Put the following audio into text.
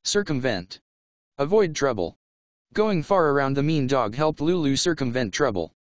Circumvent. Avoid trouble. Going far around the mean dog helped Lulu circumvent trouble.